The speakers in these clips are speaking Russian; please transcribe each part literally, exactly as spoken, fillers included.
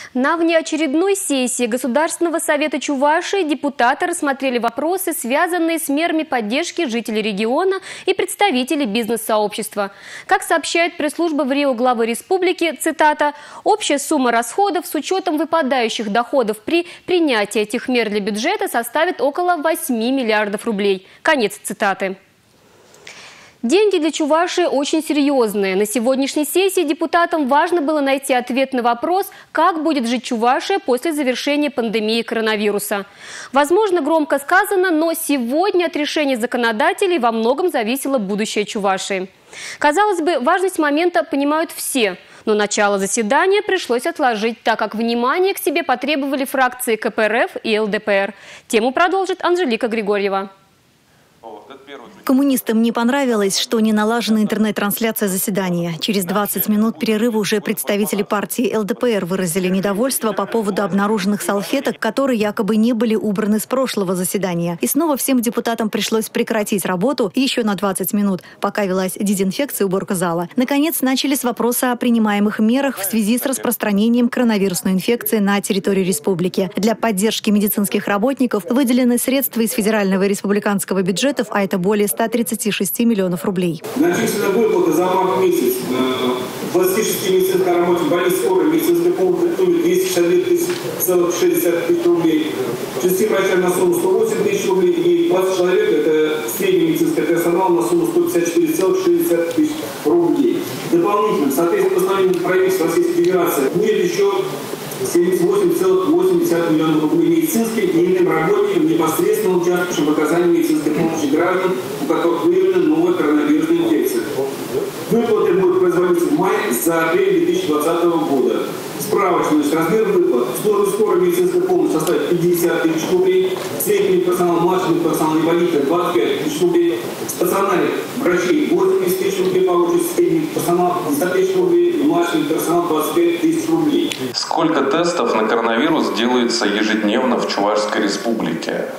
На внеочередной сессии Государственного совета Чувашии депутаты рассмотрели вопросы, связанные с мерами поддержки жителей региона и представителей бизнес-сообщества. Как сообщает пресс-служба в РИО главы республики, цитата, «Общая сумма расходов с учетом выпадающих доходов при принятии этих мер для бюджета составит около восьми миллиардов рублей». Конец цитаты. Деньги для Чувашии очень серьезные. На сегодняшней сессии депутатам важно было найти ответ на вопрос, как будет жить Чувашия после завершения пандемии коронавируса. Возможно, громко сказано, но сегодня от решения законодателей во многом зависело будущее Чувашии. Казалось бы, важность момента понимают все, но начало заседания пришлось отложить, так как внимание к себе потребовали фракции ка пэ эр эф и эл дэ пэ эр. Тему продолжит Анжелика Григорьева. Коммунистам не понравилось, что не налажена интернет-трансляция заседания. Через двадцать минут перерыва уже представители партии эл дэ пэ эр выразили недовольство по поводу обнаруженных салфеток, которые якобы не были убраны с прошлого заседания. И снова всем депутатам пришлось прекратить работу еще на двадцать минут, пока велась дезинфекция и уборка зала. Наконец, начали с вопроса о принимаемых мерах в связи с распространением коронавирусной инфекции на территории республики. Для поддержки медицинских работников выделены средства из федерального и республиканского бюджетов, а это более ста тридцати шести миллионов рублей. Начислена выплата за март месяц двадцати шести медицинских работников больниц скорой медицинской помощи двести шестьдесят две тысячи целых шесть десятых тысяч рублей. Шести врачам на сумму сто восемь тысяч рублей и двадцать человек, это средний медицинский персонал, на сумму сто пятьдесят четыре целых шесть десятых тысяч рублей. Дополнительно, в соответствии с постановлением правительства Российской Федерации, будет еще семьдесят восемь целых восемь десятых миллионов рублей медицинским и иным работникам, непосредственно участвующим в оказании медицинской помощи граждан, у которых выявлена новая коронавирусная инфекция. Выплаты будут производиться в мае за апрель две тысячи двадцатого года. Справочный размер выплат в службе скорой медицинской помощи составит пятьдесят тысяч рублей, средний персонал, младший персонал и водитель двадцать пять тысяч рублей, стационарных врачей восемьдесят тысяч рублей получит, средний персонал пятьдесят тысяч рублей, и младший персонал двадцать пять тысяч рублей. Сколько тестов на коронавирус делается ежедневно в Чувашской республике?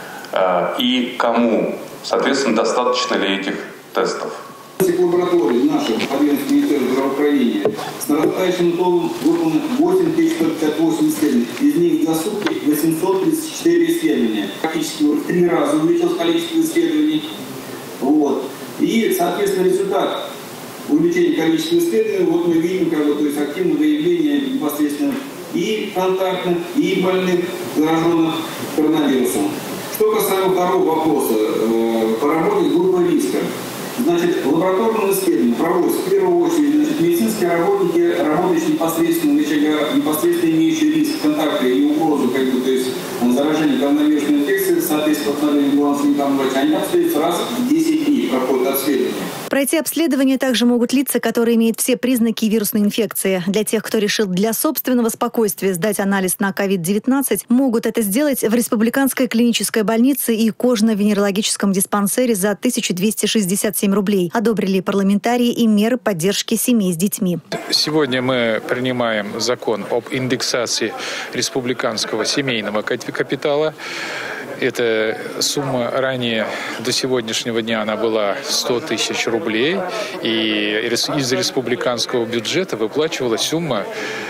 И кому? Соответственно, достаточно ли этих тестов? Лабораторий наших агентств Министерства здравоохранения с нарастающим итогом выполнено восемь тысяч сто пятьдесят восемь исследований. Из них за сутки восемьсот тридцать четыре исследования. Практически в три раза увеличилось количество исследований. Вот. И, соответственно, результат увеличения количества исследований, вот мы видим, как бы, то есть активное выявление непосредственно и контактных, и больных, зараженных коронавирусом. Что касаемо второго вопроса, э, поработать группа риска. Значит, лабораторные исследования проводятся в первую очередь, значит, медицинские работники, работающие непосредственно, непосредственно имеющие риск контакта и угрозу, как бы, то есть заражения коронавирусной инфекцией, соответственно, постановлению главного санитарного врача, они обследуются раз в десять дней, проходят обследование. Пройти обследование также могут лица, которые имеют все признаки вирусной инфекции. Для тех, кто решил для собственного спокойствия сдать анализ на ковид девятнадцать, могут это сделать в Республиканской клинической больнице и кожно-венерологическом диспансере за тысячу двести шестьдесят семь рублей. Одобрили парламентарии и меры поддержки семей с детьми. Сегодня мы принимаем закон об индексации республиканского семейного капитала. Эта сумма ранее, до сегодняшнего дня, она была сто тысяч рублей. И из республиканского бюджета выплачивалась сумма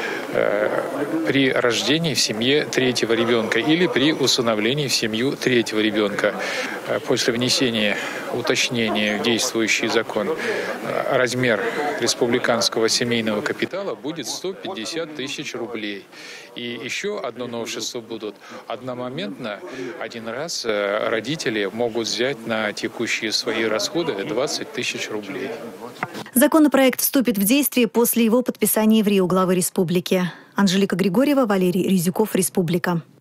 при рождении в семье третьего ребенка или при усыновлении в семью третьего ребенка. После внесения уточнения в действующий закон размер республиканского семейного капитала будет сто пятьдесят тысяч рублей. И еще одно новшество будут. Одномоментно один раз родители могут взять на текущие свои расходы двадцать тысяч рублей. Законопроект вступит в действие после его подписания в РИО главы республики. Анжелика Григорьева, Валерий Резюков, Республика.